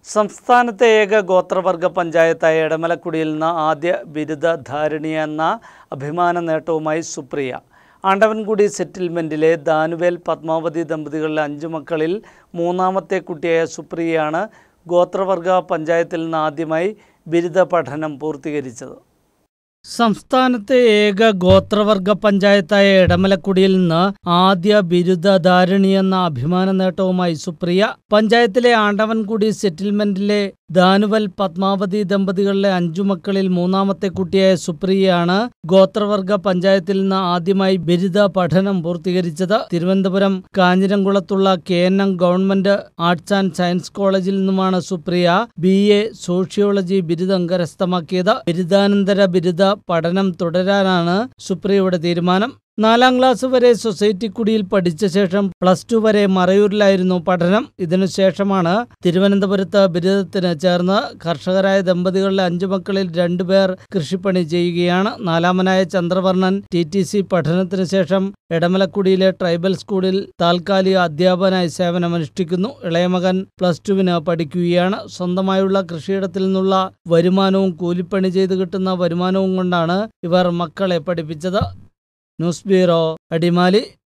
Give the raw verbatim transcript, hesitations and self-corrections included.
സംസ്ഥാനത്തെ ഏക ഗോത്രവർഗ പഞ്ചായത്തായ എടമലക്കുടിയിൽ നിന്ന് ആദ്യ ബിരുദധാരിണിയെന്ന അഭിമാന നേട്ടവുമായി സുപ്രിയ. ആണ്ടവൻകുടി സെറ്റിൽമെൻറ്റിലെ ദാനുവേൽ പത്മാവതി ദമ്പതികളിലെ അഞ്ചു മക്കളിൽ മൂന്നാമത്തെ കുട്ടിയായ സുപ്രിയയാണ് ഗോത്രവർഗ പഞ്ചായത്തിൽ നിന്ന് ആദ്യമായി ബിരുദ പഠനം പൂർത്തീകരിച്ചത്. സംസ്ഥാനത്തെ ഏക ഗോത്രവർഗ പഞ്ചായത്തായ എടമലക്കുടിയിൽ നിന്ന് ആദ്യ ബിരുദധാരിണിയെന്ന അഭിമാന നേട്ടവുമായി സുപ്രിയ. പഞ്ചായത്തിലെ ആണ്ടവൻകുടി സെറ്റിൽമെന്റിലെ ദാനുവൽ പത്മാവതി ദമ്പതികളിലെ അഞ്ചു മക്കളിൽ മൂന്നാമത്തെ കുട്ടിയായ സുപ്രിയയാണ് ഗോത്രവർഗ പഞ്ചായത്തിൽ നിന്ന് ആദ്യമായി ബിരുദ പഠനം പൂർത്തീകരിച്ചത്. തിരുവനന്തപുരം കാഞ്ഞിരംകുളത്തുള്ള K N M government arts and science കോളേജിൽ നിന്നുമാണ് സുപ്രിയ ബി എ സോഷ്യോളജി ബിരുദം കരസ്ഥമാക്കിയത്. ബിരുദാനന്തര ബിരുദ പഠനം തുടരാനാണ് സുപ്രിയയുടെ തീരുമാനം. നാലാം ക്ലാസ് വരെ സൊസൈറ്റിക്കുടിയിൽ പഠിച്ച ശേഷം പ്ലസ് ടു വരെ മറയൂരിലായിരുന്നു പഠനം. ഇതിനുശേഷമാണ് തിരുവനന്തപുരത്ത് ബിരുദത്തിന് ചേർന്ന്. കർഷകരായ ദമ്പതികളിലെ അഞ്ചു മക്കളിൽ രണ്ടുപേർ കൃഷിപ്പണി ചെയ്യുകയാണ്. നാലാമനായ ചന്ദ്രവർണ്ണൻ ടി ടി സി പഠനത്തിന് ശേഷം എടമലക്കുടിയിലെ ട്രൈബൽ സ്കൂളിൽ താൽക്കാലിക അധ്യാപകനായി സേവനമനുഷ്ഠിക്കുന്നു. ഇളയമകൻ പ്ലസ് ടുവിന് പഠിക്കുകയാണ്. സ്വന്തമായുള്ള കൃഷിയിടത്തിൽ നിന്നുള്ള വരുമാനവും കൂലിപ്പണി ചെയ്ത് കിട്ടുന്ന വരുമാനവും കൊണ്ടാണ് ഇവർ മക്കളെ പഠിപ്പിച്ചത്. News bureau, Adimali.